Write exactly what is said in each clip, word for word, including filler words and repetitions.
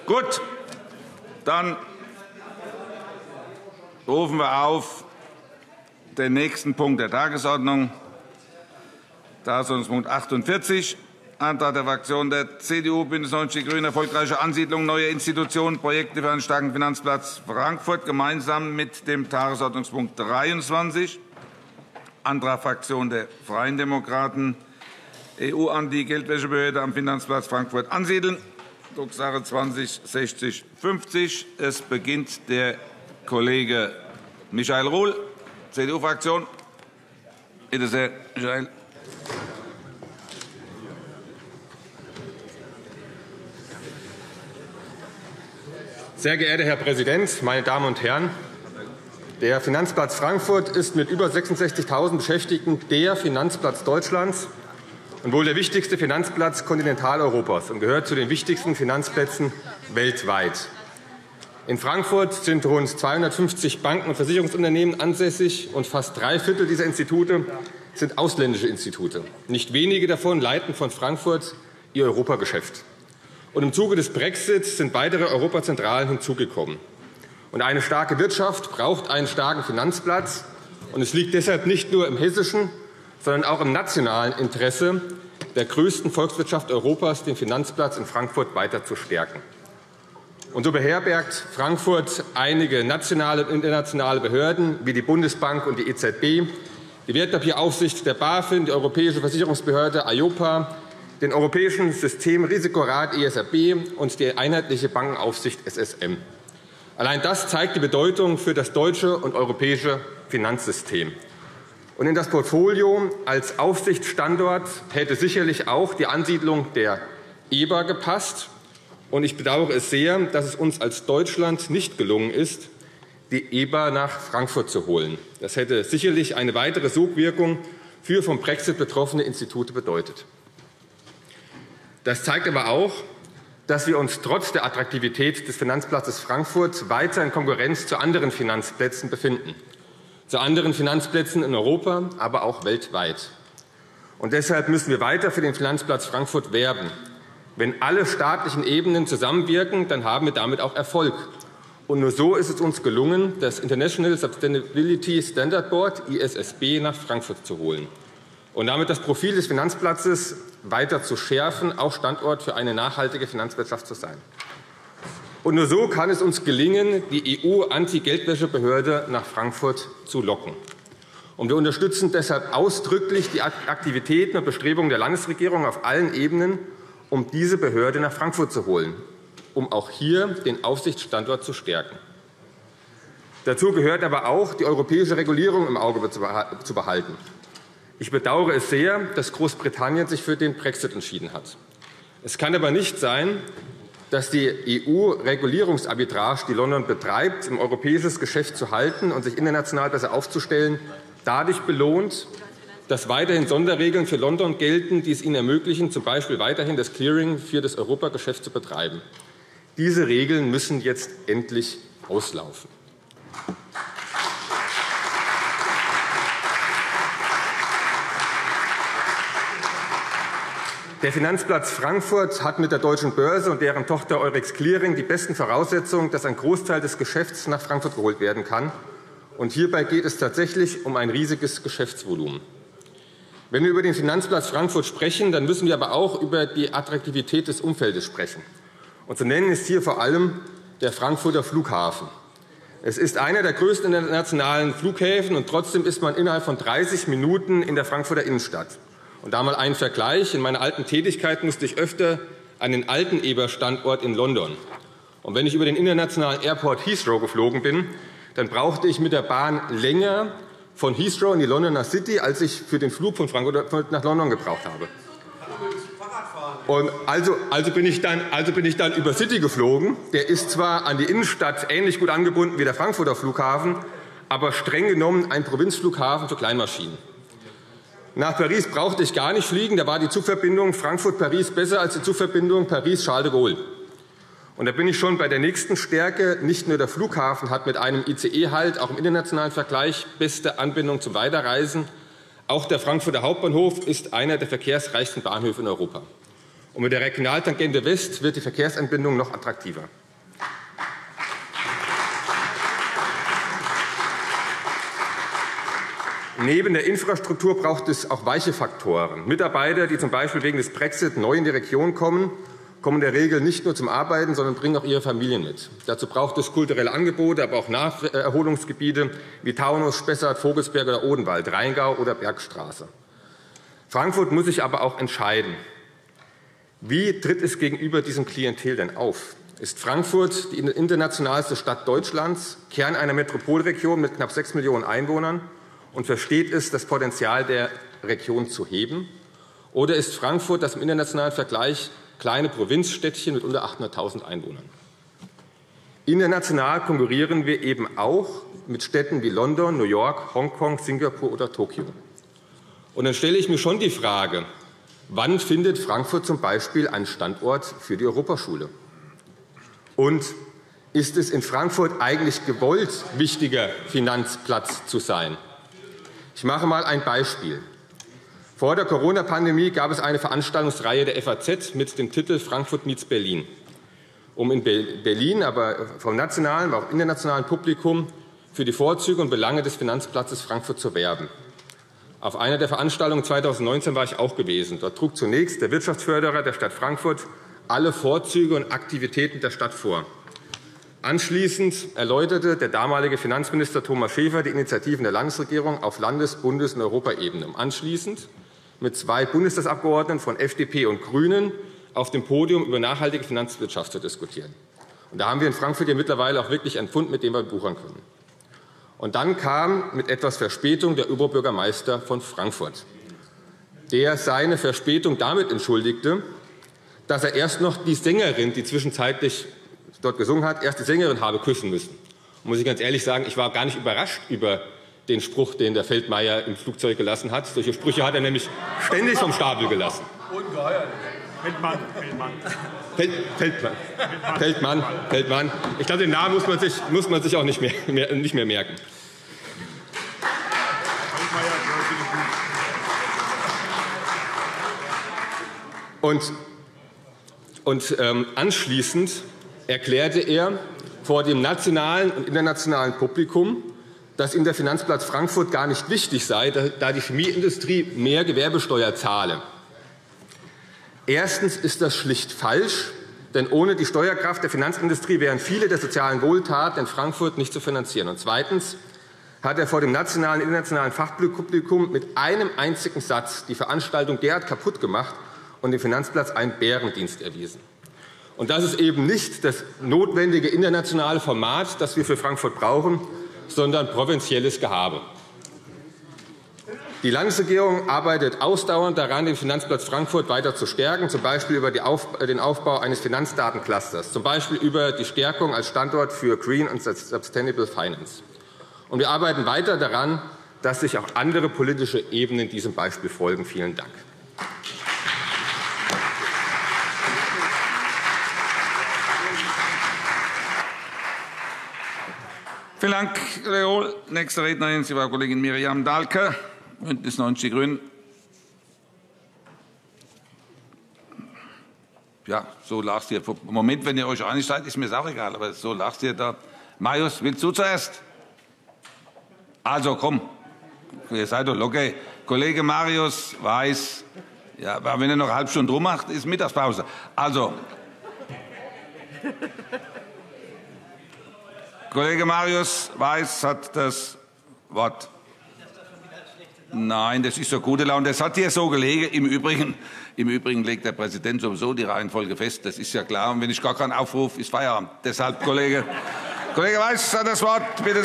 Gut, dann rufen wir auf den nächsten Punkt der Tagesordnung, Tagesordnungspunkt achtundvierzig, Antrag der Fraktionen der C D U, BÜNDNIS neunzig die GRÜNEN, erfolgreiche Ansiedlung neuer Institutionen, Projekte für einen starken Finanzplatz Frankfurt, gemeinsam mit dem Tagesordnungspunkt dreiundzwanzig, Antrag Fraktion der Freien Demokraten, E U-Anti-Geldwäschebehörde am Finanzplatz Frankfurt ansiedeln, Drucksache zwanzig sechzig fünfzig. Es beginnt der Kollege Michael Ruhl, C D U-Fraktion. Bitte sehr, Michael. Sehr geehrter Herr Präsident, meine Damen und Herren! Der Finanzplatz Frankfurt ist mit über sechsundsechzigtausend Beschäftigten der Finanzplatz Deutschlands und wohl der wichtigste Finanzplatz Kontinentaleuropas und gehört zu den wichtigsten Finanzplätzen weltweit. In Frankfurt sind rund zweihundertfünfzig Banken und Versicherungsunternehmen ansässig, und fast drei Viertel dieser Institute sind ausländische Institute. Nicht wenige davon leiten von Frankfurt ihr Europageschäft. Und im Zuge des Brexit sind weitere Europazentralen hinzugekommen. Und eine starke Wirtschaft braucht einen starken Finanzplatz. Und es liegt deshalb nicht nur im hessischen, sondern auch im nationalen Interesse der größten Volkswirtschaft Europas, den Finanzplatz in Frankfurt weiter zu stärken. Und so beherbergt Frankfurt einige nationale und internationale Behörden wie die Bundesbank und die E Z B, die Wertpapieraufsicht der BaFin, die Europäische Versicherungsbehörde E I O P A, den Europäischen Systemrisikorat E S R B und die Einheitliche Bankenaufsicht S S M. Allein das zeigt die Bedeutung für das deutsche und europäische Finanzsystem. Und in das Portfolio als Aufsichtsstandort hätte sicherlich auch die Ansiedlung der E B A gepasst. Und ich bedauere es sehr, dass es uns als Deutschland nicht gelungen ist, die E B A nach Frankfurt zu holen. Das hätte sicherlich eine weitere Sogwirkung für vom Brexit betroffene Institute bedeutet. Das zeigt aber auch, dass wir uns trotz der Attraktivität des Finanzplatzes Frankfurt weiter in Konkurrenz zu anderen Finanzplätzen befinden, zu anderen Finanzplätzen in Europa, aber auch weltweit. Und deshalb müssen wir weiter für den Finanzplatz Frankfurt werben. Wenn alle staatlichen Ebenen zusammenwirken, dann haben wir damit auch Erfolg. Und nur so ist es uns gelungen, das International Sustainability Standard Board I S S B nach Frankfurt zu holen und damit das Profil des Finanzplatzes weiter zu schärfen, auch Standort für eine nachhaltige Finanzwirtschaft zu sein. Und nur so kann es uns gelingen, die E U-Anti-Geldwäschebehörde nach Frankfurt zu locken. Und wir unterstützen deshalb ausdrücklich die Aktivitäten und Bestrebungen der Landesregierung auf allen Ebenen, um diese Behörde nach Frankfurt zu holen, um auch hier den Aufsichtsstandort zu stärken. Dazu gehört aber auch, die europäische Regulierung im Auge zu behalten. Ich bedauere es sehr, dass Großbritannien sich für den Brexit entschieden hat. Es kann aber nicht sein, dass die E U-Regulierungsarbitrage, die London betreibt, um europäisches Geschäft zu halten und sich international besser aufzustellen, dadurch belohnt, dass weiterhin Sonderregeln für London gelten, die es ihnen ermöglichen, z. B. weiterhin das Clearing für das Europageschäft zu betreiben. Diese Regeln müssen jetzt endlich auslaufen. Der Finanzplatz Frankfurt hat mit der Deutschen Börse und deren Tochter Eurex Clearing die besten Voraussetzungen, dass ein Großteil des Geschäfts nach Frankfurt geholt werden kann. Und hierbei geht es tatsächlich um ein riesiges Geschäftsvolumen. Wenn wir über den Finanzplatz Frankfurt sprechen, dann müssen wir aber auch über die Attraktivität des Umfeldes sprechen. Und zu nennen ist hier vor allem der Frankfurter Flughafen. Es ist einer der größten internationalen Flughäfen, und trotzdem ist man innerhalb von dreißig Minuten in der Frankfurter Innenstadt. Und da mal einen Vergleich. In meiner alten Tätigkeit musste ich öfter an den alten E B A-Standort in London. Und wenn ich über den internationalen Airport Heathrow geflogen bin, dann brauchte ich mit der Bahn länger von Heathrow in die Londoner City, als ich für den Flug von Frankfurt nach London gebraucht habe. Und also, also, bin ich dann, also bin ich dann über City geflogen. Der ist zwar an die Innenstadt ähnlich gut angebunden wie der Frankfurter Flughafen, aber streng genommen ein Provinzflughafen für Kleinmaschinen. Nach Paris brauchte ich gar nicht fliegen. Da war die Zugverbindung Frankfurt-Paris besser als die Zugverbindung Paris-Charles de Gaulle. Und da bin ich schon bei der nächsten Stärke. Nicht nur der Flughafen hat mit einem I C E-Halt auch im internationalen Vergleich beste Anbindung zum Weiterreisen. Auch der Frankfurter Hauptbahnhof ist einer der verkehrsreichsten Bahnhöfe in Europa. Und mit der Regionaltangente West wird die Verkehrsanbindung noch attraktiver. Neben der Infrastruktur braucht es auch weiche Faktoren. Mitarbeiter, die z. B. wegen des Brexit neu in die Region kommen, kommen in der Regel nicht nur zum Arbeiten, sondern bringen auch ihre Familien mit. Dazu braucht es kulturelle Angebote, aber auch Naherholungsgebiete wie Taunus, Spessart, Vogelsberg oder Odenwald, Rheingau oder Bergstraße. Frankfurt muss sich aber auch entscheiden. Wie tritt es gegenüber diesem Klientel denn auf? Ist Frankfurt die internationalste Stadt Deutschlands, Kern einer Metropolregion mit knapp sechs Millionen Einwohnern, und versteht es, das Potenzial der Region zu heben? Oder ist Frankfurt das im internationalen Vergleich kleine Provinzstädtchen mit unter achthunderttausend Einwohnern? International konkurrieren wir eben auch mit Städten wie London, New York, Hongkong, Singapur oder Tokio. Und dann stelle ich mir schon die Frage, wann findet Frankfurt zum Beispiel einen Standort für die Europaschule? Und ist es in Frankfurt eigentlich gewollt, wichtiger Finanzplatz zu sein? Ich mache einmal ein Beispiel. Vor der Corona-Pandemie gab es eine Veranstaltungsreihe der F A Z mit dem Titel Frankfurt meets Berlin, um in Berlin, aber vom nationalen, aber auch internationalen Publikum für die Vorzüge und Belange des Finanzplatzes Frankfurt zu werben. Auf einer der Veranstaltungen zweitausendneunzehn war ich auch gewesen. Dort trug zunächst der Wirtschaftsförderer der Stadt Frankfurt alle Vorzüge und Aktivitäten der Stadt vor. Anschließend erläuterte der damalige Finanzminister Thomas Schäfer die Initiativen der Landesregierung auf Landes-, Bundes- und Europaebene, um anschließend mit zwei Bundestagsabgeordneten von F D P und GRÜNEN auf dem Podium über nachhaltige Finanzwirtschaft zu diskutieren. Und da haben wir in Frankfurt ja mittlerweile auch wirklich einen Fund, mit dem wir buchern können. Und dann kam mit etwas Verspätung der Oberbürgermeister von Frankfurt, der seine Verspätung damit entschuldigte, dass er erst noch die Sängerin, die zwischenzeitlich dort gesungen hat, erst die Sängerin habe küssen müssen. Und muss ich ganz ehrlich sagen, ich war gar nicht überrascht über den Spruch, den der Feldmayer im Flugzeug gelassen hat. Solche Sprüche hat er nämlich ständig vom Stapel gelassen. Ungeheuer. Feldmann. Feldmann. Feld, Feldmann. Feldmann. Feldmann. Ich glaube, den Namen muss man sich, muss man sich auch nicht mehr, mehr, nicht mehr merken. Und, und ähm, anschließend erklärte er vor dem nationalen und internationalen Publikum, dass ihm der Finanzplatz Frankfurt gar nicht wichtig sei, da die Chemieindustrie mehr Gewerbesteuer zahle. Erstens ist das schlicht falsch, denn ohne die Steuerkraft der Finanzindustrie wären viele der sozialen Wohltaten in Frankfurt nicht zu finanzieren. Und zweitens hat er vor dem nationalen und internationalen Fachpublikum mit einem einzigen Satz die Veranstaltung derart kaputt gemacht und dem Finanzplatz einen Bärendienst erwiesen. Und das ist eben nicht das notwendige internationale Format, das wir für Frankfurt brauchen, sondern provinzielles Gehabe. Die Landesregierung arbeitet ausdauernd daran, den Finanzplatz Frankfurt weiter zu stärken, z. B. über den Aufbau eines Finanzdatenclusters, z. B. über die Stärkung als Standort für Green und Sustainable Finance. Und wir arbeiten weiter daran, dass sich auch andere politische Ebenen diesem Beispiel folgen. Vielen Dank. Vielen Dank, Herr Reul. Nächste Rednerin ist Frau Kollegin Miriam Dahlke, Bündnis neunzig Die Grünen. Ja, so lachst ihr. Moment, wenn ihr euch einig seid, ist mir auch egal, aber so lachst ihr da. Marius, willst du zuerst? Also komm, ihr seid doch locker. Kollege Marius Weiß, ja, aber wenn er noch eine halbe Stunde rummacht, ist Mittagspause. Also, Kollege Marius Weiß hat das Wort. Nein, das ist so gute Laune. Das hat hier so gelegen. Im Übrigen, Im Übrigen legt der Präsident sowieso die Reihenfolge fest. Das ist ja klar. Und wenn ich gar keinen Aufruf, ist Feierabend. Deshalb, Kollege, Kollege Weiß hat das Wort. Bitte.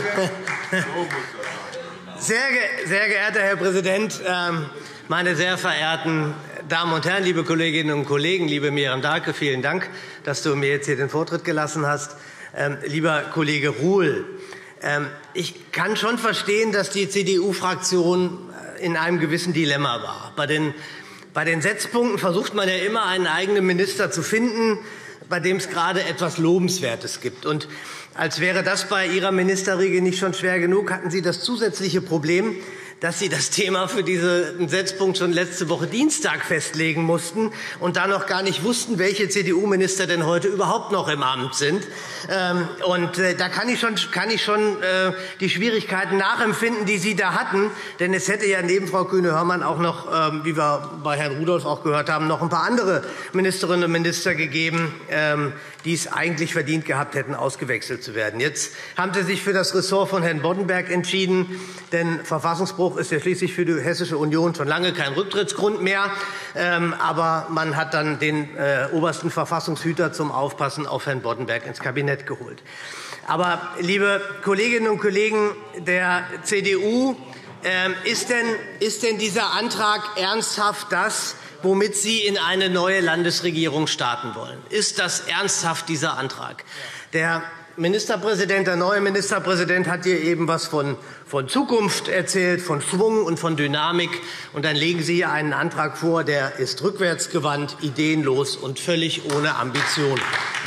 Sehr, ge sehr geehrter Herr Präsident, ähm, meine sehr verehrten Damen und Herren, liebe Kolleginnen und Kollegen, liebe Miriam Dahlke, vielen Dank, dass du mir jetzt hier den Vortritt gelassen hast. Ähm, lieber Kollege Ruhl, ähm, ich kann schon verstehen, dass die C D U-Fraktion in einem gewissen Dilemma war. Bei den, bei den Setzpunkten versucht man ja immer, einen eigenen Minister zu finden, bei dem es gerade etwas Lobenswertes gibt. Und als wäre das bei Ihrer Ministerriege nicht schon schwer genug, hatten Sie das zusätzliche Problem, dass Sie das Thema für diesen Setzpunkt schon letzte Woche Dienstag festlegen mussten und da noch gar nicht wussten, welche C D U-Minister denn heute überhaupt noch im Amt sind. Und da kann ich schon, kann ich schon die Schwierigkeiten nachempfinden, die Sie da hatten. Denn es hätte ja neben Frau Kühne-Hörmann auch noch, wie wir bei Herrn Rudolph auch gehört haben, noch ein paar andere Ministerinnen und Minister gegeben, die es eigentlich verdient gehabt hätten, ausgewechselt zu werden. Jetzt haben Sie sich für das Ressort von Herrn Boddenberg entschieden, denn Verfassungsbruch ist ja schließlich für die Hessische Union schon lange kein Rücktrittsgrund mehr. Aber man hat dann den obersten Verfassungshüter zum Aufpassen auf Herrn Boddenberg ins Kabinett geholt. Aber, liebe Kolleginnen und Kollegen der C D U, ist denn, ist denn dieser Antrag ernsthaft das, womit Sie in eine neue Landesregierung starten wollen? Ist das ernsthaft dieser Antrag? Der Ministerpräsident, der neue Ministerpräsident hat hier eben etwas von, von Zukunft erzählt, von Schwung und von Dynamik. Und dann legen Sie hier einen Antrag vor, der ist rückwärtsgewandt, ideenlos und völlig ohne Ambition.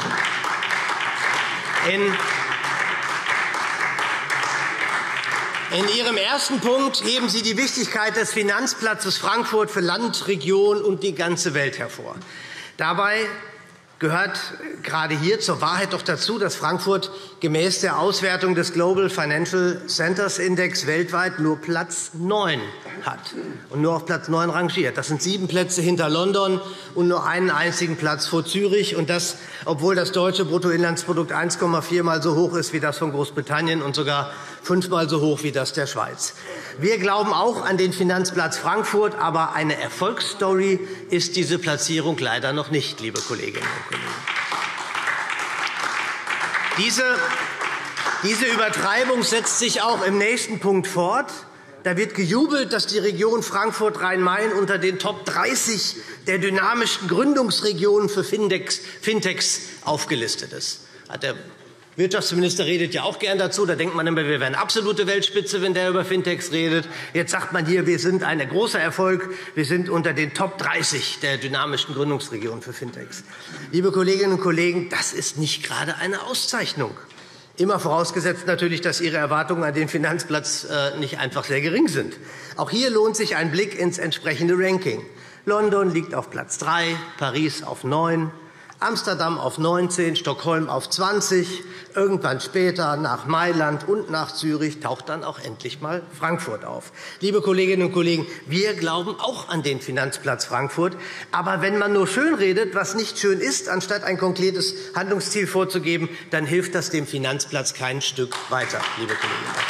In In Ihrem ersten Punkt heben Sie die Wichtigkeit des Finanzplatzes Frankfurt für Land, Region und die ganze Welt hervor. Dabei gehört gerade hier zur Wahrheit doch dazu, dass Frankfurt gemäß der Auswertung des Global Financial Centers Index weltweit nur Platz neun hat und nur auf Platz neun rangiert. Das sind sieben Plätze hinter London und nur einen einzigen Platz vor Zürich. Und das, obwohl das deutsche Bruttoinlandsprodukt eins Komma vier Mal so hoch ist wie das von Großbritannien und sogar fünfmal so hoch wie das der Schweiz. Wir glauben auch an den Finanzplatz Frankfurt, aber eine Erfolgsstory ist diese Platzierung leider noch nicht, liebe Kolleginnen und Kollegen. Diese, diese Übertreibung setzt sich auch im nächsten Punkt fort. Da wird gejubelt, dass die Region Frankfurt-Rhein-Main unter den Top dreißig der dynamischsten Gründungsregionen für Fintechs aufgelistet ist. Hat der Wirtschaftsminister redet ja auch gern dazu. Da denkt man immer, wir wären absolute Weltspitze, wenn der über Fintechs redet. Jetzt sagt man hier, wir sind ein großer Erfolg. Wir sind unter den Top dreißig der dynamischsten Gründungsregionen für Fintechs. Liebe Kolleginnen und Kollegen, das ist nicht gerade eine Auszeichnung. Immer vorausgesetzt natürlich, dass Ihre Erwartungen an den Finanzplatz nicht einfach sehr gering sind. Auch hier lohnt sich ein Blick ins entsprechende Ranking. London liegt auf Platz drei, Paris auf neun, Amsterdam auf neunzehn, Stockholm auf zwanzig. Irgendwann später nach Mailand und nach Zürich taucht dann auch endlich mal Frankfurt auf. Liebe Kolleginnen und Kollegen, wir glauben auch an den Finanzplatz Frankfurt. Aber wenn man nur schön redet, was nicht schön ist, anstatt ein konkretes Handlungsziel vorzugeben, dann hilft das dem Finanzplatz kein Stück weiter, liebe Kolleginnen und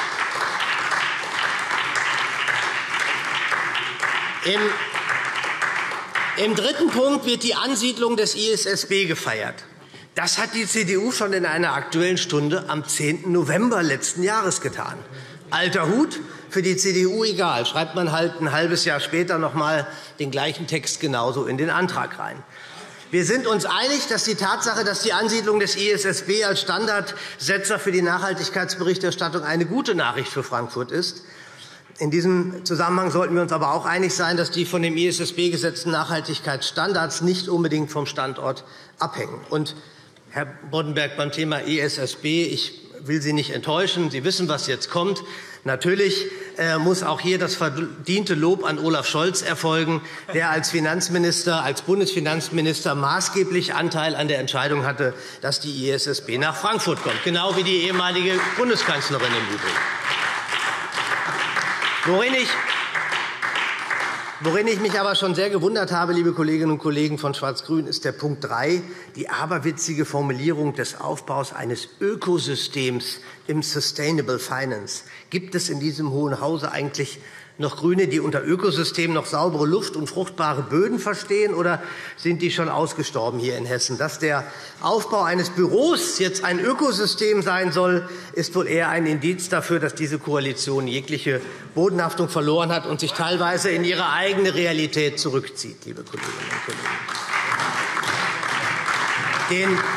Kollegen. Im Im dritten Punkt wird die Ansiedlung des I S S B gefeiert. Das hat die C D U schon in einer Aktuellen Stunde am zehnten November letzten Jahres getan. Alter Hut, für die C D U egal. Schreibt man halt ein halbes Jahr später noch einmal den gleichen Text genauso in den Antrag rein. Wir sind uns einig, dass die Tatsache, dass die Ansiedlung des I S S B als Standardsetzer für die Nachhaltigkeitsberichterstattung eine gute Nachricht für Frankfurt ist. In diesem Zusammenhang sollten wir uns aber auch einig sein, dass die von dem I S S B gesetzten Nachhaltigkeitsstandards nicht unbedingt vom Standort abhängen. Und, Herr Boddenberg, beim Thema I S S B, ich will Sie nicht enttäuschen. Sie wissen, was jetzt kommt. Natürlich äh, muss auch hier das verdiente Lob an Olaf Scholz erfolgen, der als Finanzminister, als Bundesfinanzminister maßgeblich Anteil an der Entscheidung hatte, dass die I S S B nach Frankfurt kommt, genau wie die ehemalige Bundeskanzlerin im Übrigen. Worin ich, worin ich mich aber schon sehr gewundert habe, liebe Kolleginnen und Kollegen von Schwarz-Grün, ist der Punkt drei, die aberwitzige Formulierung des Aufbaus eines Ökosystems im Sustainable Finance. Gibt es in diesem Hohen Hause eigentlich noch Grüne, die unter Ökosystem noch saubere Luft und fruchtbare Böden verstehen, oder sind die schon ausgestorben hier in Hessen? Dass der Aufbau eines Büros jetzt ein Ökosystem sein soll, ist wohl eher ein Indiz dafür, dass diese Koalition jegliche Bodenhaftung verloren hat und sich teilweise in ihre eigene Realität zurückzieht, liebe Kolleginnen und Kollegen. Den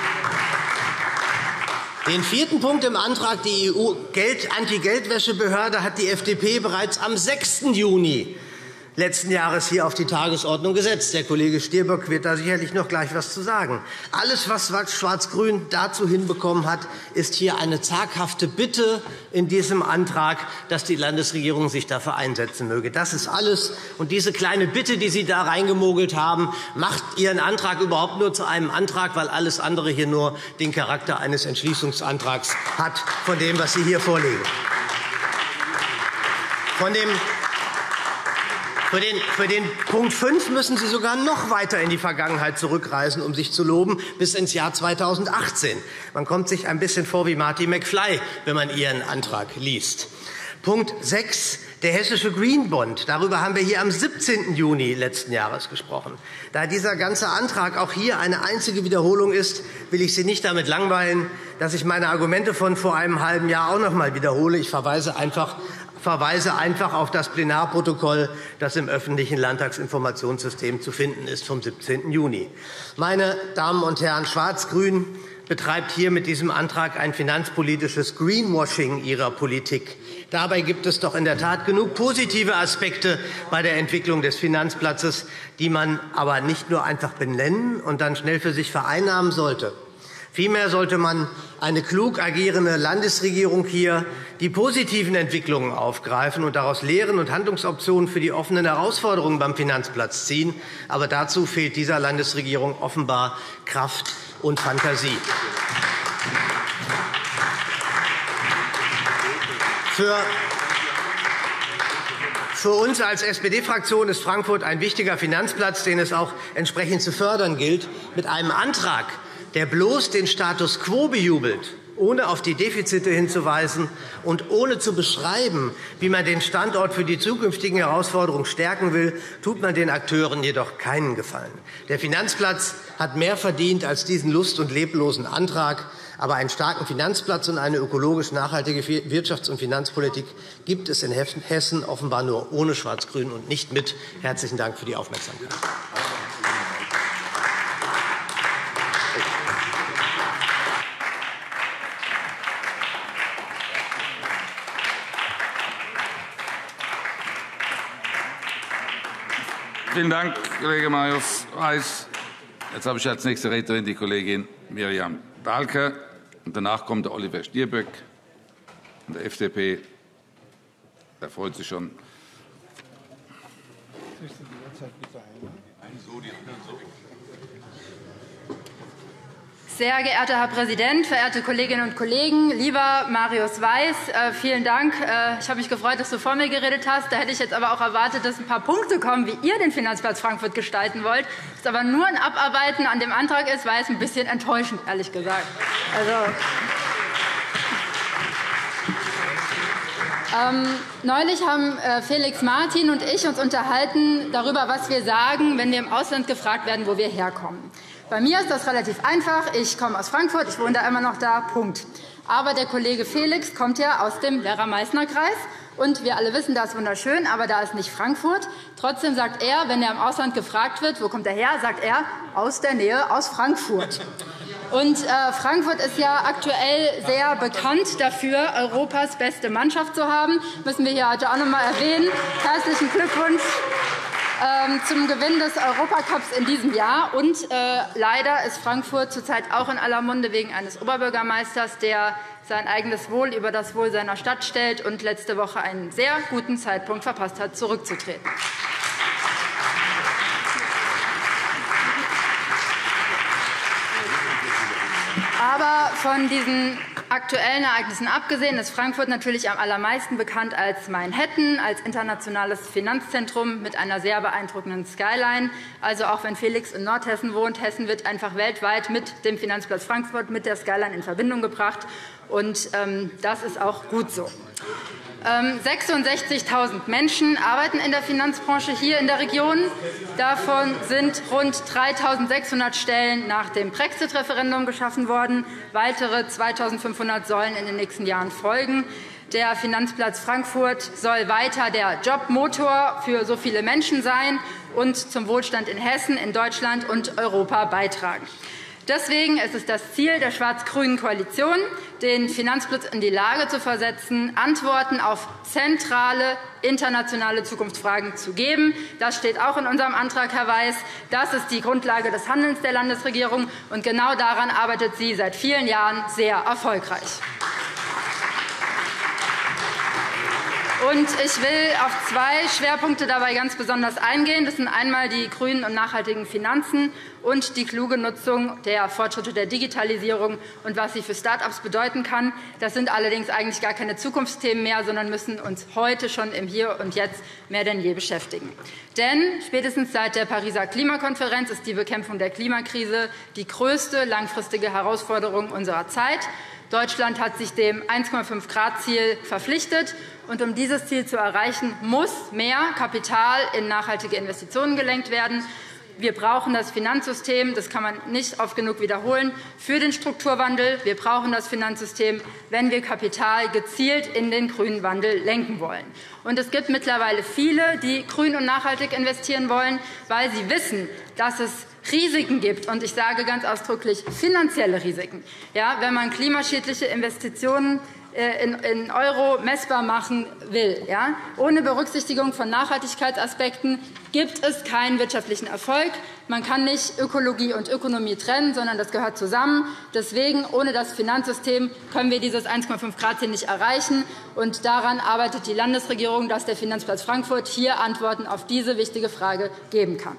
Den vierten Punkt im Antrag, die E U-Anti-Geldwäschebehörde, hat die F D P bereits am sechsten Juni letzten Jahres hier auf die Tagesordnung gesetzt. Der Kollege Stirböck wird da sicherlich noch gleich etwas zu sagen. Alles, was Schwarz-Grün dazu hinbekommen hat, ist hier eine zaghafte Bitte in diesem Antrag, dass die Landesregierung sich dafür einsetzen möge. Das ist alles. Und diese kleine Bitte, die Sie da reingemogelt haben, macht Ihren Antrag überhaupt nur zu einem Antrag, weil alles andere hier nur den Charakter eines Entschließungsantrags hat, von dem, was Sie hier vorlegen. Von dem Für den, für den Punkt fünf müssen Sie sogar noch weiter in die Vergangenheit zurückreisen, um sich zu loben, bis ins Jahr zweitausendachtzehn. Man kommt sich ein bisschen vor wie Marty McFly, wenn man Ihren Antrag liest. Punkt sechs, der hessische Green Bond. Darüber haben wir hier am siebzehnten Juni letzten Jahres gesprochen. Da dieser ganze Antrag auch hier eine einzige Wiederholung ist, will ich Sie nicht damit langweilen, dass ich meine Argumente von vor einem halben Jahr auch noch einmal wiederhole. Ich verweise einfach verweise einfach auf das Plenarprotokoll, das im öffentlichen Landtagsinformationssystem zu finden ist, vom siebzehnten Juni. Meine Damen und Herren, Schwarz-Grün betreibt hier mit diesem Antrag ein finanzpolitisches Greenwashing ihrer Politik. Dabei gibt es doch in der Tat genug positive Aspekte bei der Entwicklung des Finanzplatzes, die man aber nicht nur einfach benennen und dann schnell für sich vereinnahmen sollte. Vielmehr sollte man eine klug agierende Landesregierung hier die positiven Entwicklungen aufgreifen und daraus Lehren und Handlungsoptionen für die offenen Herausforderungen beim Finanzplatz ziehen. Aber dazu fehlt dieser Landesregierung offenbar Kraft und Fantasie. Für Für uns als S P D-Fraktion ist Frankfurt ein wichtiger Finanzplatz, den es auch entsprechend zu fördern gilt. Mit einem Antrag, der bloß den Status quo bejubelt, ohne auf die Defizite hinzuweisen und ohne zu beschreiben, wie man den Standort für die zukünftigen Herausforderungen stärken will, tut man den Akteuren jedoch keinen Gefallen. Der Finanzplatz hat mehr verdient als diesen lust- und leblosen Antrag. Aber einen starken Finanzplatz und eine ökologisch nachhaltige Wirtschafts- und Finanzpolitik gibt es in Hessen offenbar nur ohne Schwarz-Grün und nicht mit. Herzlichen Dank für die Aufmerksamkeit. Vielen Dank, Kollege Marius Reis. Jetzt habe ich als nächste Rednerin die Kollegin Miriam Dahlke. Und danach kommt der Oliver Stirböck von der F D P. Er freut sich schon. Sehr geehrter Herr Präsident, verehrte Kolleginnen und Kollegen, lieber Marius Weiß, äh, vielen Dank. Äh, ich habe mich gefreut, dass du vor mir geredet hast. Da hätte ich jetzt aber auch erwartet, dass ein paar Punkte kommen, wie ihr den Finanzplatz Frankfurt gestalten wollt. Das ist aber nur ein Abarbeiten an dem Antrag ist, weil es ein bisschen enttäuschend, ehrlich gesagt. Also, Ähm, neulich haben äh, Felix Martin und ich uns unterhalten darüber, was wir sagen, wenn wir im Ausland gefragt werden, wo wir herkommen. Bei mir ist das relativ einfach. Ich komme aus Frankfurt, ich wohne da immer noch da, Punkt. Aber der Kollege Felix kommt ja aus dem Werra-Meißner-Kreis. Und wir alle wissen, das ist wunderschön, aber da ist nicht Frankfurt. Trotzdem sagt er, wenn er im Ausland gefragt wird, wo kommt er her, sagt er, aus der Nähe, aus Frankfurt. Und äh, Frankfurt ist ja aktuell sehr bekannt dafür, Europas beste Mannschaft zu haben. Das müssen wir hier heute auch noch einmal erwähnen. Herzlichen Glückwunsch ähm, zum Gewinn des Europacups in diesem Jahr. Und äh, leider ist Frankfurt zurzeit auch in aller Munde wegen eines Oberbürgermeisters, der sein eigenes Wohl über das Wohl seiner Stadt stellt und letzte Woche einen sehr guten Zeitpunkt verpasst hat, zurückzutreten. Aber von diesen aktuellen Ereignissen abgesehen ist Frankfurt natürlich am allermeisten bekannt als Manhattan, als internationales Finanzzentrum mit einer sehr beeindruckenden Skyline. Also auch wenn Felix in Nordhessen wohnt, Hessen wird einfach weltweit mit dem Finanzplatz Frankfurt, mit der Skyline in Verbindung gebracht. Und ähm, das ist auch gut so. Ähm, sechsundsechzigtausend Menschen arbeiten in der Finanzbranche hier in der Region. Davon sind rund dreitausendsechshundert Stellen nach dem Brexit-Referendum geschaffen worden. Weitere zweitausendfünfhundert sollen in den nächsten Jahren folgen. Der Finanzplatz Frankfurt soll weiter der Jobmotor für so viele Menschen sein und zum Wohlstand in Hessen, in Deutschland und Europa beitragen. Deswegen ist es das Ziel der schwarz-grünen Koalition, den Finanzblitz in die Lage zu versetzen, Antworten auf zentrale internationale Zukunftsfragen zu geben. Das steht auch in unserem Antrag, Herr Weiß. Das ist die Grundlage des Handelns der Landesregierung, und genau daran arbeitet sie seit vielen Jahren sehr erfolgreich. Und ich will auf zwei Schwerpunkte dabei ganz besonders eingehen. Das sind einmal die grünen und nachhaltigen Finanzen und die kluge Nutzung der Fortschritte der Digitalisierung und was sie für Start-ups bedeuten kann. Das sind allerdings eigentlich gar keine Zukunftsthemen mehr, sondern müssen uns heute schon im Hier und Jetzt mehr denn je beschäftigen. Denn spätestens seit der Pariser Klimakonferenz ist die Bekämpfung der Klimakrise die größte langfristige Herausforderung unserer Zeit. Deutschland hat sich dem eins Komma fünf Grad Ziel verpflichtet. Und um dieses Ziel zu erreichen, muss mehr Kapital in nachhaltige Investitionen gelenkt werden. Wir brauchen das Finanzsystem, das kann man nicht oft genug wiederholen, für den Strukturwandel. Wir brauchen das Finanzsystem, wenn wir Kapital gezielt in den grünen Wandel lenken wollen. Und es gibt mittlerweile viele, die grün und nachhaltig investieren wollen, weil sie wissen, dass es Risiken gibt, und ich sage ganz ausdrücklich finanzielle Risiken. Ja, wenn man klimaschädliche Investitionen in Euro messbar machen will. Ja? Ohne Berücksichtigung von Nachhaltigkeitsaspekten gibt es keinen wirtschaftlichen Erfolg. Man kann nicht Ökologie und Ökonomie trennen, sondern das gehört zusammen. Deswegen, ohne das Finanzsystem können wir dieses eins Komma fünf Grad Ziel nicht erreichen. Und daran arbeitet die Landesregierung, dass der Finanzplatz Frankfurt hier Antworten auf diese wichtige Frage geben kann.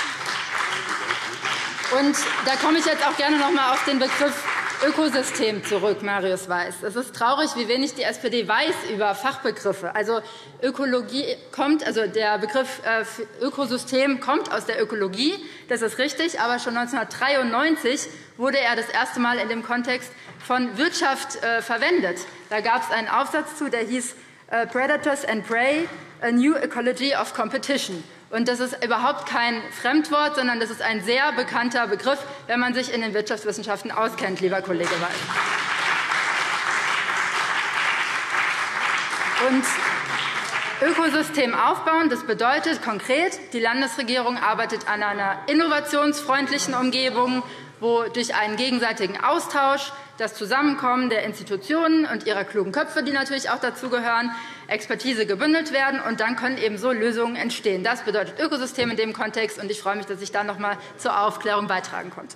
Und da komme ich jetzt auch gerne noch einmal auf den Begriff Ökosystem zurück, Marius Weiß. Es ist traurig, wie wenig die S P D weiß über Fachbegriffe. Also Ökologie kommt, also der Begriff Ökosystem kommt aus der Ökologie, das ist richtig, aber schon neunzehnhundertdreiundneunzig wurde er das erste Mal in dem Kontext von Wirtschaft verwendet. Da gab es einen Aufsatz zu, der hieß Predators and Prey, a New Ecology of Competition. Und das ist überhaupt kein Fremdwort, sondern das ist ein sehr bekannter Begriff, wenn man sich in den Wirtschaftswissenschaften auskennt, lieber Kollege Weiß. Und Ökosystem aufbauen, das bedeutet konkret, die Landesregierung arbeitet an einer innovationsfreundlichen Umgebung, wo durch einen gegenseitigen Austausch, das Zusammenkommen der Institutionen und ihrer klugen Köpfe, die natürlich auch dazugehören, Expertise gebündelt werden, und dann können eben so Lösungen entstehen. Das bedeutet Ökosystem in dem Kontext, und ich freue mich, dass ich da noch einmal zur Aufklärung beitragen konnte.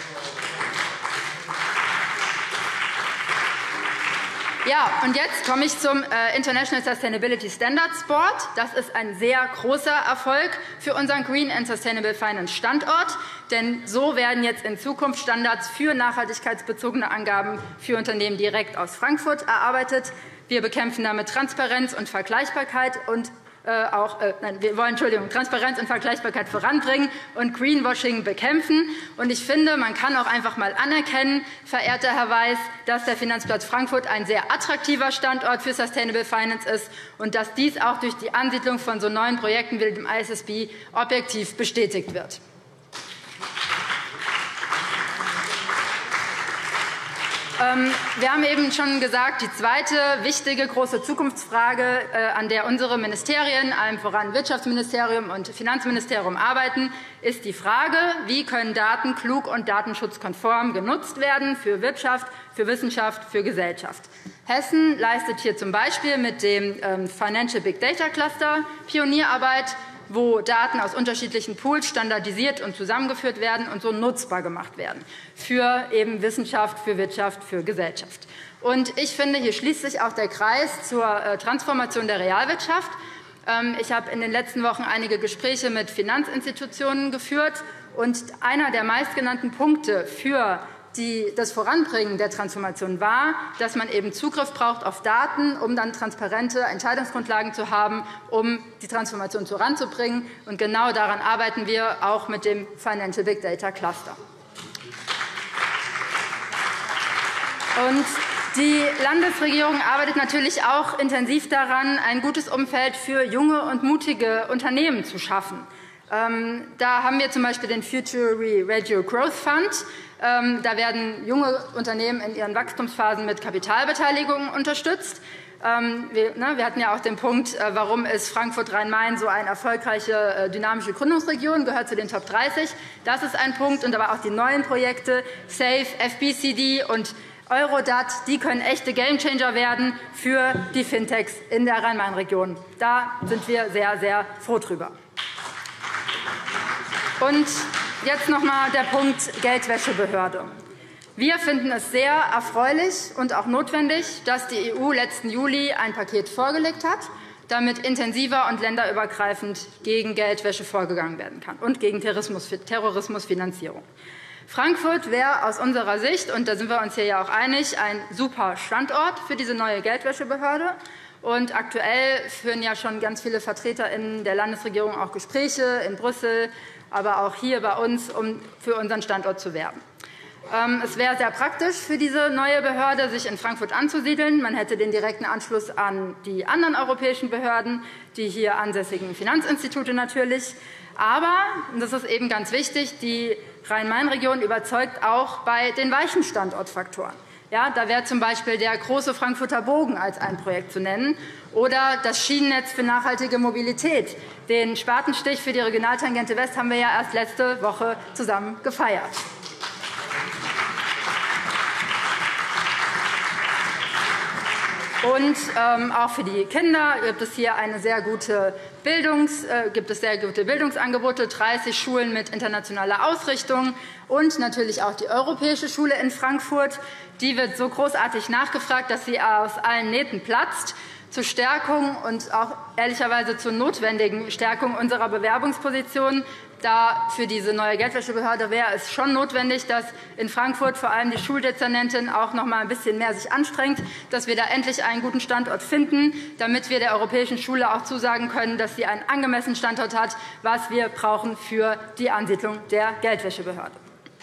Ja, und jetzt komme ich zum International Sustainability Standards Board. Das ist ein sehr großer Erfolg für unseren Green and Sustainable Finance Standort. Denn so werden jetzt in Zukunft Standards für nachhaltigkeitsbezogene Angaben für Unternehmen direkt aus Frankfurt erarbeitet. Wir bekämpfen damit Transparenz und Vergleichbarkeit und äh, auch, äh, nein, wir wollen Entschuldigung, Transparenz und Vergleichbarkeit voranbringen und Greenwashing bekämpfen. Und ich finde, man kann auch einfach mal anerkennen, verehrter Herr Weiß, dass der Finanzplatz Frankfurt ein sehr attraktiver Standort für Sustainable Finance ist und dass dies auch durch die Ansiedlung von so neuen Projekten wie dem I S S B objektiv bestätigt wird. Wir haben eben schon gesagt, die zweite wichtige große Zukunftsfrage, an der unsere Ministerien, allem voran Wirtschaftsministerium und Finanzministerium, arbeiten, ist die Frage, wie können Daten klug und datenschutzkonform genutzt werden für Wirtschaft, für Wissenschaft, für Gesellschaft. Hessen leistet hier zum Beispiel mit dem Financial Big Data Cluster Pionierarbeit, wo Daten aus unterschiedlichen Pools standardisiert und zusammengeführt werden und so nutzbar gemacht werden für eben Wissenschaft, für Wirtschaft, für Gesellschaft. Und ich finde, hier schließt sich auch der Kreis zur Transformation der Realwirtschaft. Ich habe in den letzten Wochen einige Gespräche mit Finanzinstitutionen geführt, und einer der meistgenannten Punkte für die das Voranbringen der Transformation war, dass man eben Zugriff braucht auf Daten, um dann transparente Entscheidungsgrundlagen zu haben, um die Transformation voranzubringen. Und genau daran arbeiten wir auch mit dem Financial Big Data Cluster. Und die Landesregierung arbeitet natürlich auch intensiv daran, ein gutes Umfeld für junge und mutige Unternehmen zu schaffen. Da haben wir zum Beispiel den Future Radio Growth Fund. Da werden junge Unternehmen in ihren Wachstumsphasen mit Kapitalbeteiligung unterstützt. Wir hatten ja auch den Punkt, warum ist Frankfurt-Rhein-Main so eine erfolgreiche, dynamische Gründungsregion, gehört zu den Top dreißig. Das ist ein Punkt, und aber auch die neuen Projekte, SAFE, F B C D und Eurodat, die können echte Gamechanger werden für die Fintechs in der Rhein-Main-Region. Da sind wir sehr, sehr froh drüber. Und jetzt noch einmal der Punkt Geldwäschebehörde. Wir finden es sehr erfreulich und auch notwendig, dass die E U letzten Juli ein Paket vorgelegt hat, damit intensiver und länderübergreifend gegen Geldwäsche vorgegangen werden kann und gegen Terrorismusfinanzierung. Frankfurt wäre aus unserer Sicht, und da sind wir uns hier ja auch einig, ein super Standort für diese neue Geldwäschebehörde. Und aktuell führen ja schon ganz viele VertreterInnen der Landesregierung auch Gespräche in Brüssel, aber auch hier bei uns, um für unseren Standort zu werben. Es wäre sehr praktisch für diese neue Behörde, sich in Frankfurt anzusiedeln. Man hätte den direkten Anschluss an die anderen europäischen Behörden, die hier ansässigen Finanzinstitute natürlich. Aber, und das ist eben ganz wichtig, die Rhein-Main-Region überzeugt auch bei den weichen Standortfaktoren. Ja, da wäre z. B. der große Frankfurter Bogen als ein Projekt zu nennen oder das Schienennetz für nachhaltige Mobilität. Den Spatenstich für die Regionaltangente West haben wir ja erst letzte Woche zusammen gefeiert. Und ähm, auch für die Kinder gibt es hier eine sehr gute Bildungs, äh, gibt es sehr gute Bildungsangebote, dreißig Schulen mit internationaler Ausrichtung und natürlich auch die Europäische Schule in Frankfurt. Die wird so großartig nachgefragt, dass sie aus allen Nähten platzt. Zur Stärkung und auch ehrlicherweise zur notwendigen Stärkung unserer Bewerbungsposition da für diese neue Geldwäschebehörde wäre es schon notwendig, dass in Frankfurt vor allem die Schuldezernentin auch noch einmal ein bisschen mehr sich anstrengt, dass wir da endlich einen guten Standort finden, damit wir der Europäischen Schule auch zusagen können, dass sie einen angemessenen Standort hat, was wir brauchen für die Ansiedlung der Geldwäschebehörde.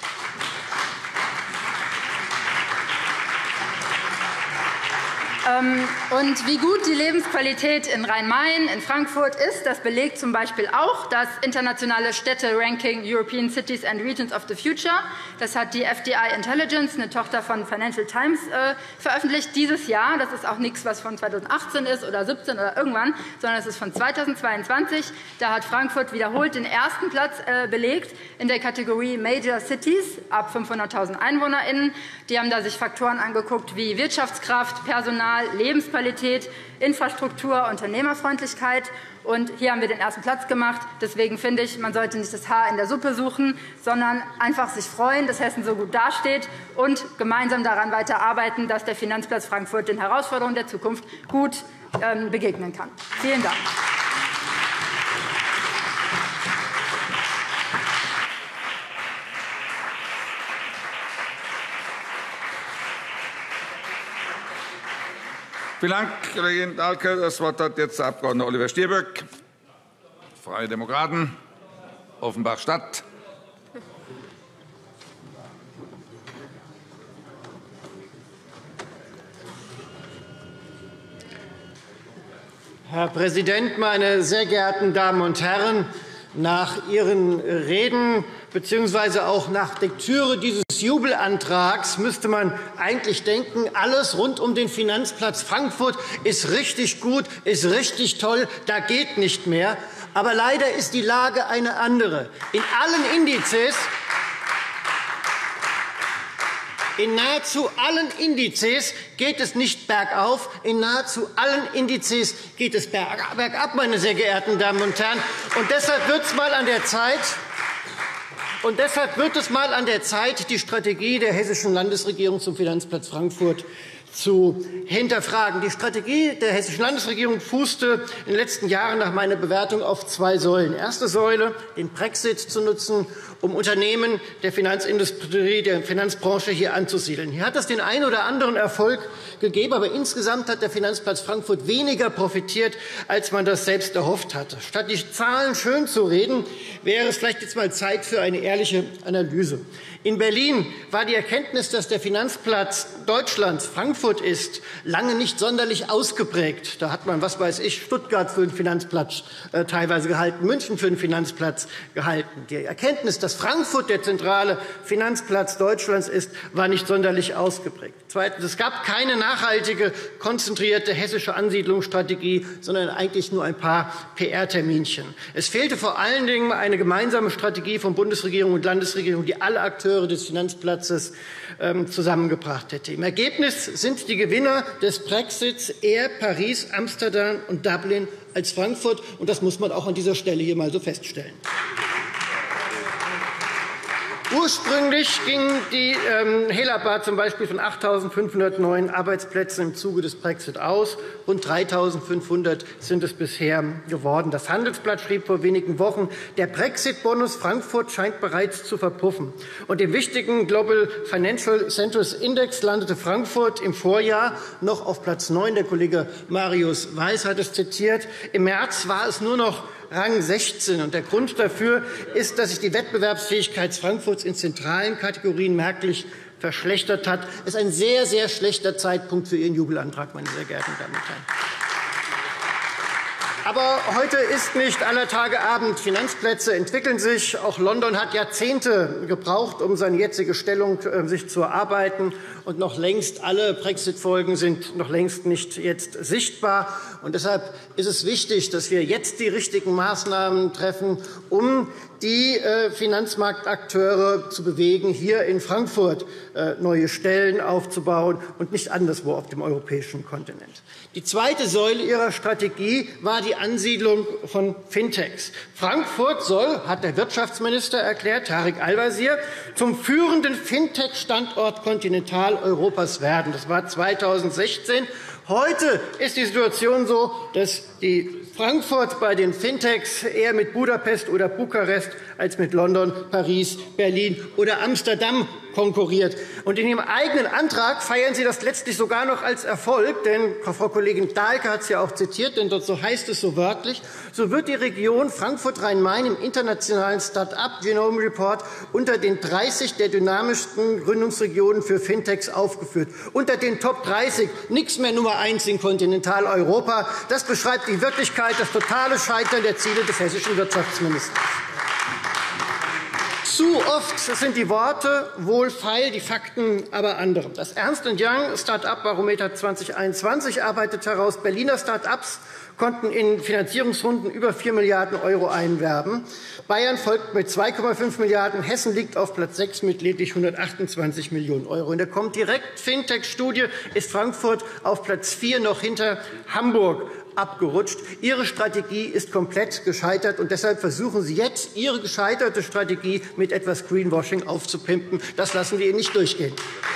Und wie gut die Lebensqualität in Rhein-Main, in Frankfurt ist, das belegt z. B. auch das internationale Städte-Ranking European Cities and Regions of the Future. Das hat die F D I Intelligence, eine Tochter von Financial Times, äh, veröffentlicht dieses Jahr. Das ist auch nichts, was von zweitausendachtzehn ist oder siebzehn oder irgendwann, sondern es ist von zweitausendzweiundzwanzig. Da hat Frankfurt wiederholt den ersten Platz äh, belegt in der Kategorie Major Cities ab fünfhunderttausend EinwohnerInnen. Die haben da sich Faktoren angeguckt wie Wirtschaftskraft, Personal, Lebensqualität, Infrastruktur, Unternehmerfreundlichkeit. Und hier haben wir den ersten Platz gemacht. Deswegen finde ich, man sollte nicht das Haar in der Suppe suchen, sondern einfach sich freuen, dass Hessen so gut dasteht und gemeinsam daran weiterarbeiten, dass der Finanzplatz Frankfurt den Herausforderungen der Zukunft gut ähm, begegnen kann. Vielen Dank. Vielen Dank, Kollegin Dahlke. Das Wort hat jetzt der Abg. Oliver Stirböck, Freie Demokraten, Offenbach-Stadt. Herr Präsident, meine sehr geehrten Damen und Herren! Nach Ihren Reden bzw. auch nach Lektüre dieses Jubelantrags müsste man eigentlich denken, alles rund um den Finanzplatz Frankfurt ist richtig gut, ist richtig toll, da geht nicht mehr. Aber leider ist die Lage eine andere. In allen Indizes In nahezu allen Indizes geht es nicht bergauf, in nahezu allen Indizes geht es bergab, meine sehr geehrten Damen und Herren. Und deshalb wird es mal an der Zeit, und deshalb wird es mal an der Zeit, die Strategie der hessischen Landesregierung zum Finanzplatz Frankfurt zu hinterfragen. Die Strategie der hessischen Landesregierung fußte in den letzten Jahren nach meiner Bewertung auf zwei Säulen. Erste Säule, den Brexit zu nutzen, um Unternehmen der Finanzindustrie, der Finanzbranche hier anzusiedeln. Hier hat es den einen oder anderen Erfolg gegeben, aber insgesamt hat der Finanzplatz Frankfurt weniger profitiert, als man das selbst erhofft hatte. Statt die Zahlen schön zu reden, wäre es vielleicht jetzt mal Zeit für eine ehrliche Analyse. In Berlin war die Erkenntnis, dass der Finanzplatz Deutschlands Frankfurt ist, lange nicht sonderlich ausgeprägt. Da hat man, was weiß ich, Stuttgart für einen Finanzplatz äh, teilweise gehalten, München für einen Finanzplatz gehalten. Die Erkenntnis, dass dass Frankfurt der zentrale Finanzplatz Deutschlands ist, war nicht sonderlich ausgeprägt. Zweitens. Es gab keine nachhaltige, konzentrierte hessische Ansiedlungsstrategie, sondern eigentlich nur ein paar P R-Terminchen. Es fehlte vor allen Dingen eine gemeinsame Strategie von Bundesregierung und Landesregierung, die alle Akteure des Finanzplatzes ähm, zusammengebracht hätte. Im Ergebnis sind die Gewinner des Brexits eher Paris, Amsterdam und Dublin als Frankfurt. Und das muss man auch an dieser Stelle hier mal so feststellen. Ursprünglich ging die ähm, Helaba zum Beispiel von achttausendfünfhundert neuen Arbeitsplätzen im Zuge des Brexit aus. Rund dreitausendfünfhundert sind es bisher geworden. Das Handelsblatt schrieb vor wenigen Wochen, der Brexit-Bonus Frankfurt scheint bereits zu verpuffen. Und im wichtigen Global Financial Centers Index landete Frankfurt im Vorjahr noch auf Platz neun. Der Kollege Marius Weiß hat es zitiert. Im März war es nur noch Rang sechzehn. Und der Grund dafür ist, dass sich die Wettbewerbsfähigkeit Frankfurts in zentralen Kategorien merklich verschlechtert hat. Das ist ein sehr, sehr schlechter Zeitpunkt für Ihren Jubelantrag, meine sehr geehrten Damen und Herren. Aber heute ist nicht aller Tage Abend. Finanzplätze entwickeln sich. Auch London hat Jahrzehnte gebraucht, um seine jetzige Stellung äh, sich zu erarbeiten. Und noch längst alle Brexit-Folgen sind noch längst nicht jetzt sichtbar. Und deshalb ist es wichtig, dass wir jetzt die richtigen Maßnahmen treffen, um die äh, Finanzmarktakteure zu bewegen, hier in Frankfurt äh, neue Stellen aufzubauen und nicht anderswo auf dem europäischen Kontinent. Die zweite Säule ihrer Strategie war die Ansiedlung von Fintechs. Frankfurt soll, hat der Wirtschaftsminister erklärt, Tarek Al-Wazir, zum führenden Fintech-Standort Kontinentaleuropas werden. Das war zweitausendsechzehn. Heute ist die Situation so, dass die Frankfurt bei den Fintechs eher mit Budapest oder Bukarest als mit London, Paris, Berlin oder Amsterdam konkurriert. Und in Ihrem eigenen Antrag feiern Sie das letztlich sogar noch als Erfolg, denn Frau Kollegin Dahlke hat es ja auch zitiert, denn dort so heißt es so wörtlich, so wird die Region Frankfurt-Rhein-Main im internationalen Start-up Genome Report unter den dreißig der dynamischsten Gründungsregionen für Fintechs aufgeführt. Unter den Top dreißig, nichts mehr Nummer eins in Kontinentaleuropa. Das beschreibt die Wirklichkeit, das totale Scheitern der Ziele des hessischen Wirtschaftsministers. Zu oft sind die Worte wohlfeil, die Fakten aber andere. Das Ernst und Young Start-up-Barometer zweitausendeinundzwanzig arbeitet heraus, Berliner Start-ups konnten in Finanzierungsrunden über vier Milliarden Euro einwerben. Bayern folgt mit zwei Komma fünf Milliarden, Hessen liegt auf Platz sechs mit lediglich hundertachtundzwanzig Millionen Euro. In der Comdirect Fintech-Studie ist Frankfurt auf Platz vier noch hinter Hamburg abgerutscht. Ihre Strategie ist komplett gescheitert, und deshalb versuchen Sie jetzt, Ihre gescheiterte Strategie mit etwas Greenwashing aufzupimpen. Das lassen wir Ihnen nicht durchgehen.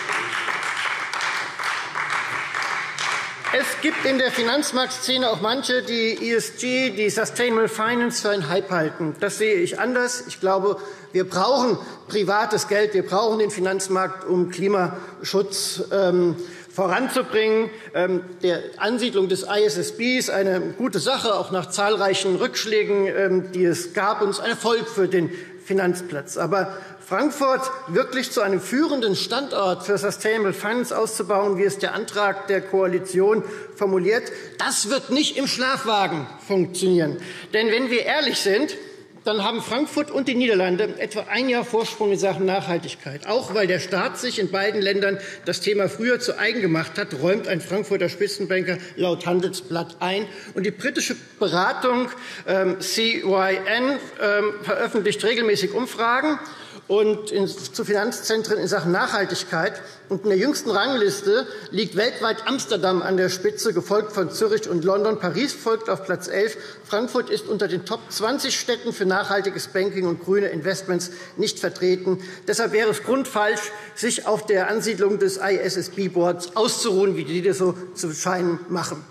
Es gibt in der Finanzmarktszene auch manche, die E S G, die Sustainable Finance für einen Hype halten. Das sehe ich anders. Ich glaube, wir brauchen privates Geld. Wir brauchen den Finanzmarkt, um Klimaschutz ähm, voranzubringen. Ähm, der Ansiedlung des I S S B ist eine gute Sache, auch nach zahlreichen Rückschlägen, ähm, die es gab, und ist ein Erfolg für den Finanzplatz. Aber Frankfurt wirklich zu einem führenden Standort für Sustainable Finance auszubauen, wie es der Antrag der Koalition formuliert, das wird nicht im Schlafwagen funktionieren. Denn wenn wir ehrlich sind, dann haben Frankfurt und die Niederlande etwa ein Jahr Vorsprung in Sachen Nachhaltigkeit. Auch weil der Staat sich in beiden Ländern das Thema früher zu eigen gemacht hat, räumt ein Frankfurter Spitzenbanker laut Handelsblatt ein. Und die britische Beratung ähm, C Y N ähm, veröffentlicht regelmäßig Umfragen und in, zu Finanzzentren in Sachen Nachhaltigkeit. Und in der jüngsten Rangliste liegt weltweit Amsterdam an der Spitze, gefolgt von Zürich und London. Paris folgt auf Platz elf. Frankfurt ist unter den Top zwanzig Städten für nachhaltiges Banking und grüne Investments nicht vertreten. Deshalb wäre es grundfalsch, sich auf der Ansiedlung des I S S B-Boards auszuruhen, wie die das so zu scheinen machen.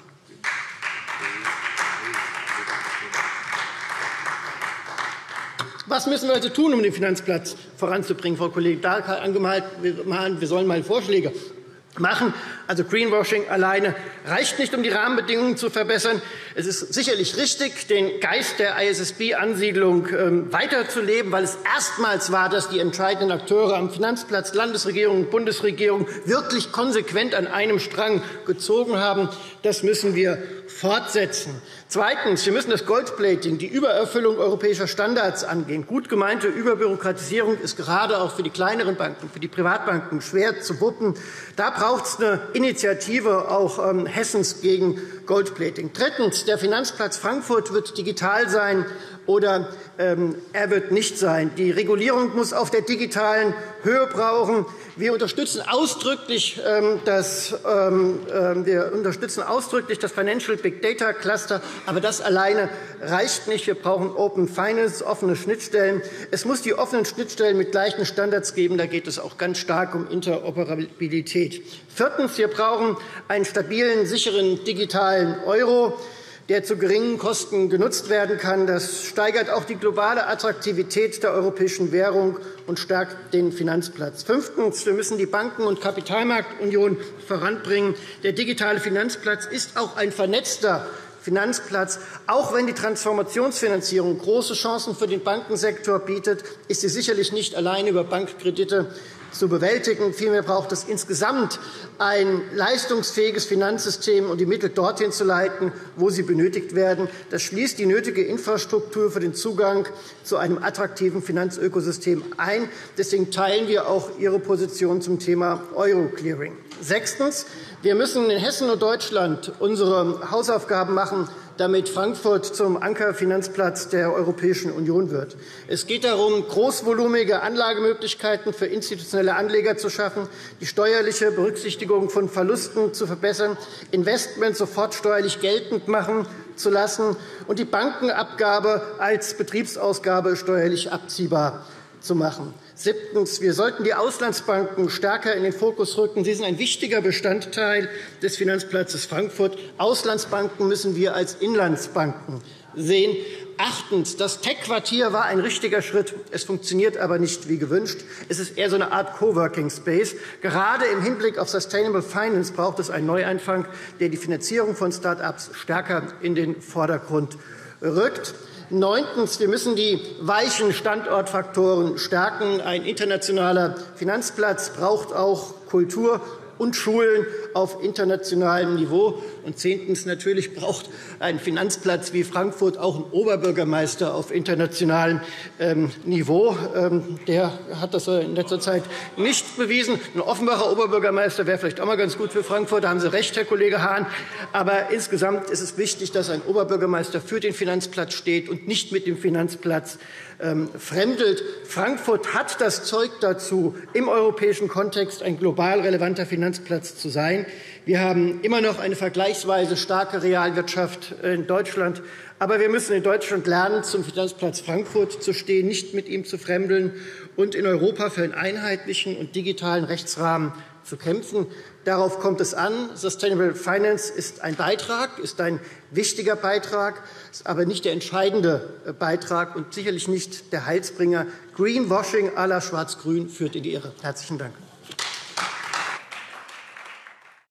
Was müssen wir also tun, um den Finanzplatz voranzubringen? Frau Kollegin Dahlke hat angemahnt, wir sollen mal Vorschläge machen. Also Greenwashing alleine reicht nicht, um die Rahmenbedingungen zu verbessern. Es ist sicherlich richtig, den Geist der I S S B-Ansiedlung ähm, weiterzuleben, weil es erstmals war, dass die entscheidenden Akteure am Finanzplatz, Landesregierung und Bundesregierung, wirklich konsequent an einem Strang gezogen haben. Das müssen wir fortsetzen. Zweitens. Wir müssen das Goldplating, die Übererfüllung europäischer Standards angehen. Gut gemeinte Überbürokratisierung ist gerade auch für die kleineren Banken, für die Privatbanken schwer zu wuppen. Da braucht es eine Initiative auch ähm, Hessens gegen Goldplating. Drittens. Der Finanzplatz Frankfurt wird digital sein oder ähm, er wird nicht sein. Die Regulierung muss auf der digitalen Höhe brauchen. Wir unterstützen ausdrücklich ähm, das, ähm, äh, wir unterstützen ausdrücklich das Financial Big Data Cluster, aber das alleine reicht nicht. Wir brauchen Open Finance, offene Schnittstellen. Es muss die offenen Schnittstellen mit gleichen Standards geben. Da geht es auch ganz stark um Interoperabilität. Viertens. Wir brauchen einen stabilen, sicheren digitalen Euro, der zu geringen Kosten genutzt werden kann. Das steigert auch die globale Attraktivität der europäischen Währung und stärkt den Finanzplatz. Fünftens. Wir müssen die Banken- und Kapitalmarktunion voranbringen. Der digitale Finanzplatz ist auch ein vernetzter Finanzplatz. Auch wenn die Transformationsfinanzierung große Chancen für den Bankensektor bietet, ist sie sicherlich nicht allein über Bankkredite zu bewältigen. Vielmehr braucht es insgesamt ein leistungsfähiges Finanzsystem, um die Mittel dorthin zu leiten, wo sie benötigt werden. Das schließt die nötige Infrastruktur für den Zugang zu einem attraktiven Finanzökosystem ein. Deswegen teilen wir auch Ihre Position zum Thema Euro-Clearing. Sechstens. Wir müssen in Hessen und Deutschland unsere Hausaufgaben machen, damit Frankfurt zum Ankerfinanzplatz der Europäischen Union wird. Es geht darum, großvolumige Anlagemöglichkeiten für institutionelle Anleger zu schaffen, die steuerliche Berücksichtigung von Verlusten zu verbessern, Investments sofort steuerlich geltend machen zu lassen und die Bankenabgabe als Betriebsausgabe steuerlich abziehbar zu machen. Siebtens. Wir sollten die Auslandsbanken stärker in den Fokus rücken. Sie sind ein wichtiger Bestandteil des Finanzplatzes Frankfurt. Auslandsbanken müssen wir als Inlandsbanken sehen. Achtens. Das Tech-Quartier war ein richtiger Schritt. Es funktioniert aber nicht wie gewünscht. Es ist eher so eine Art Coworking Space. Gerade im Hinblick auf Sustainable Finance braucht es einen Neuanfang, der die Finanzierung von Start-ups stärker in den Vordergrund rückt. Neuntens. Wir müssen die weichen Standortfaktoren stärken. Ein internationaler Finanzplatz braucht auch Kultur und Schulen auf internationalem Niveau. Und zehntens. Natürlich braucht ein Finanzplatz wie Frankfurt auch einen Oberbürgermeister auf internationalem ähm, Niveau. Ähm, der hat das in letzter Zeit nicht bewiesen. Ein Offenbacher Oberbürgermeister wäre vielleicht auch mal ganz gut für Frankfurt. Da haben Sie recht, Herr Kollege Hahn. Aber insgesamt ist es wichtig, dass ein Oberbürgermeister für den Finanzplatz steht und nicht mit dem Finanzplatz ähm, fremdelt. Frankfurt hat das Zeug dazu, im europäischen Kontext ein global relevanter Finanzplatz zu sein. Wir haben immer noch eine vergleichsweise starke Realwirtschaft in Deutschland. Aber wir müssen in Deutschland lernen, zum Finanzplatz Frankfurt zu stehen, nicht mit ihm zu fremdeln und in Europa für einen einheitlichen und digitalen Rechtsrahmen zu kämpfen. Darauf kommt es an. Sustainable Finance ist ein Beitrag, ist ein wichtiger Beitrag, ist aber nicht der entscheidende Beitrag und sicherlich nicht der Heilsbringer. Greenwashing à la Schwarz-Grün führt in die Irre. Herzlichen Dank.